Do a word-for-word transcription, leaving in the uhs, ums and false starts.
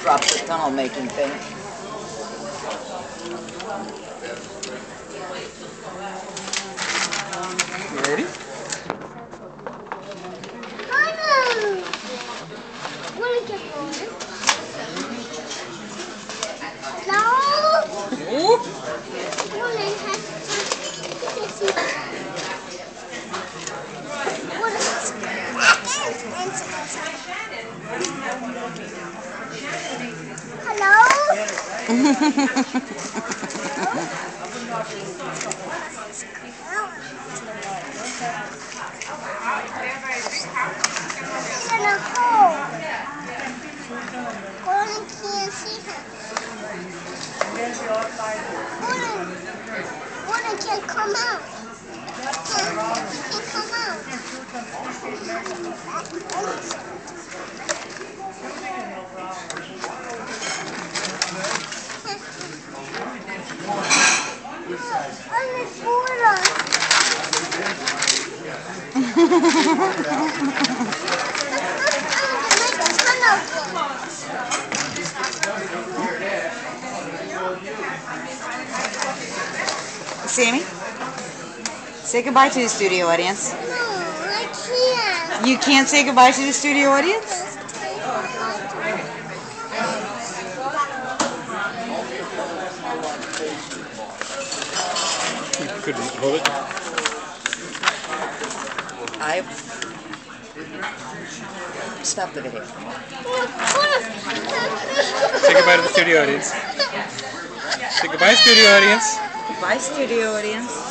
drop the tunnel making thing. You ready? Hello? Gordon can't come out. Can't, can't come out. Sammy, say goodbye to the studio audience. No, I can't. You can't say goodbye to the studio audience? You couldn't hold it. I stop the video. Say goodbye to the studio audience. Say goodbye, studio audience. Bye, studio audience.